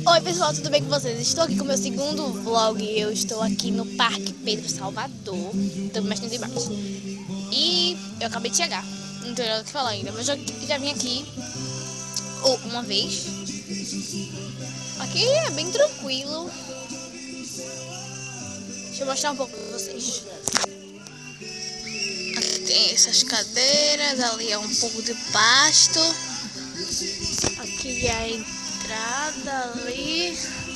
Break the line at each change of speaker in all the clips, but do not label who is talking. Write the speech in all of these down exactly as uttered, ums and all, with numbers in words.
Oi pessoal, tudo bem com vocês? Estou aqui com o meu segundo vlog. Eu estou aqui no Parque Pedro Salvador. Estou me mexendo demais. E eu acabei de chegar. Não tenho nada o que falar ainda, mas eu já vim aqui uma vez. Aqui é bem tranquilo. Deixa eu mostrar um pouco para vocês. Aqui tem essas cadeiras, ali é um pouco de pasto. Aqui é a entrada ali.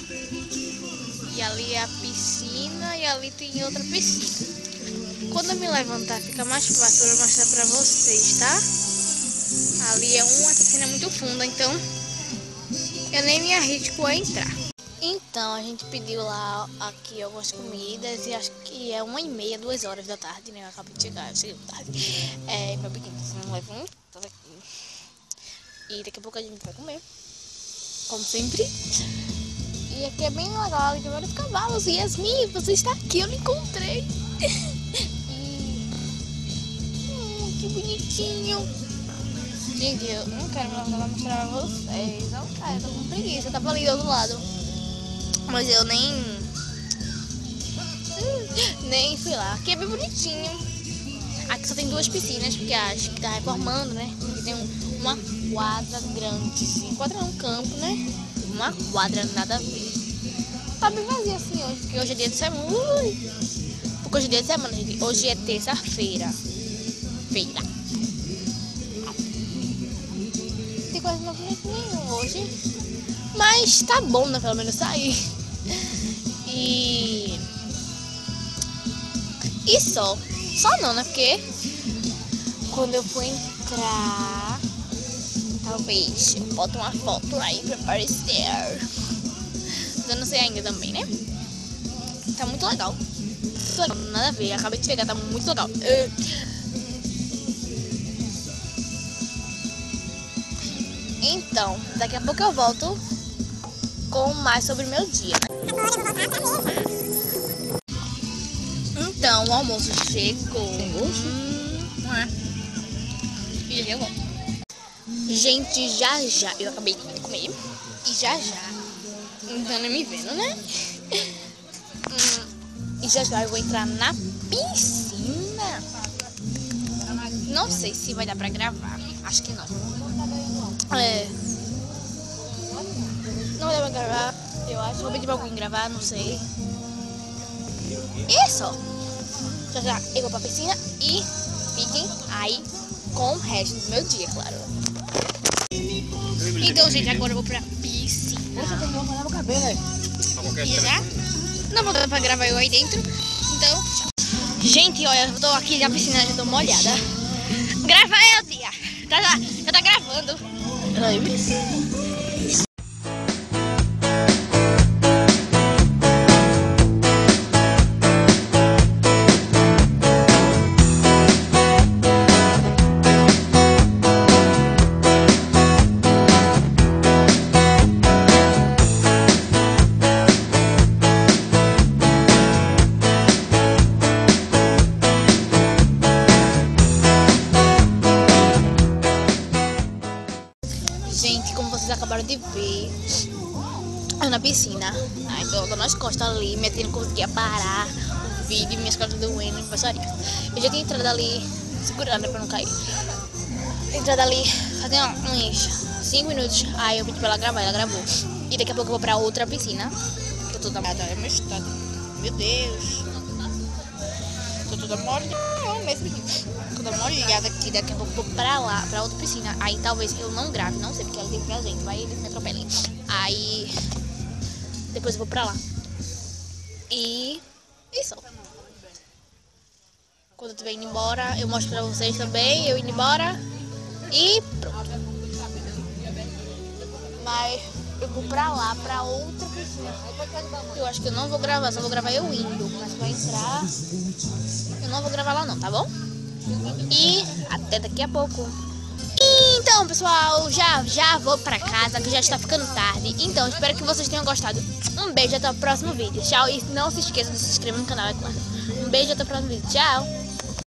E ali é a piscina e ali tem outra piscina. Quando eu me levantar fica mais fácil para mostrar para vocês, tá? Ali é uma piscina muito funda, então eu nem me arrisco a entrar. Então a gente pediu lá aqui algumas comidas e acho que é uma e meia, duas horas da tarde, né? Eu acabei de chegar, eu cheguei tarde. É, meu pequeno, você não leva um, tá aqui. E daqui a pouco a gente vai comer, como sempre. E aqui é bem legal, tem vários cavalos. E Yasmin, você está aqui, eu lhe encontrei. E... Hum, que bonitinho. Gente, eu não quero mostrar pra vocês, não quero, eu tô com preguiça, tava ali do outro lado. Mas eu nem... Nem fui lá. Aqui é bem bonitinho. Aqui só tem duas piscinas, porque acho que tá reformando, né? Aqui tem uma quadra grande, assim. Quadra é um campo, né? Uma quadra, nada a ver. Tá bem vazio assim hoje, porque hoje é dia de semana. Ui. Porque hoje é dia de semana, gente. Hoje é terça-feira. Feira. Tem quase não nenhum hoje. Mas tá bom, né? Pelo menos sair. E... E só. Só não, né? Porque quando eu for entrar, talvez eu bote uma foto aí pra aparecer. Mas eu não sei ainda também, né? Tá muito legal. Nada a ver, acabei de chegar, tá muito legal. Então, daqui a pouco eu volto com mais sobre o meu dia. Então, o almoço chegou. Hum, não é? E chegou. Gente, já já, eu acabei de comer. E já já, então não me vendo, né? hum, e já já eu vou entrar na piscina. Não sei se vai dar pra gravar. Acho que não. É. Não vai dar pra gravar, eu acho. Vou pedir pra alguém gravar, não sei. Isso! Já já eu vou pra piscina e fiquem aí com o resto do meu dia, claro. Então, gente, agora eu vou pra piscina. E já? Não vou dar pra gravar eu aí dentro. Então, tchau. Gente, olha, eu tô aqui na piscina, já tô molhada. Grava eu, tia! Já, já, já tá gravando. Gente, como vocês acabaram de ver, eu na piscina, ai, tô nas costas ali, minha tia não conseguia parar o vídeo, minhas costas doendo, e passaria. Eu já tinha entrado ali, segurando pra não cair. Entrado ali, fazia uns cinco minutos, aí eu pedi pra ela gravar, ela gravou. E daqui a pouco eu vou pra outra piscina, que eu tô toda molhada, é meu estado. Meu Deus. Tô toda molhada, eu mesmo toda molhada aqui, daqui a pouco eu vou pra lá, pra outra piscina. Aí talvez eu não grave, não sei, porque ela tem que ver a gente, vai eles me atropelem. Aí depois eu vou pra lá. E isso. Quando eu estiver indo embora, eu mostro pra vocês também, eu indo embora. E pronto. Mas eu vou pra lá, pra outra piscina. Eu acho que eu não vou gravar, só vou gravar eu indo. Mas pra entrar, eu não vou gravar lá não, tá bom? E até daqui a pouco. Então, pessoal, já, já vou pra casa, que já está ficando tarde. Então, espero que vocês tenham gostado. Um beijo, até o próximo vídeo. Tchau, e não se esqueçam de se inscrever no canal, é claro. Um beijo, até o próximo vídeo. Tchau.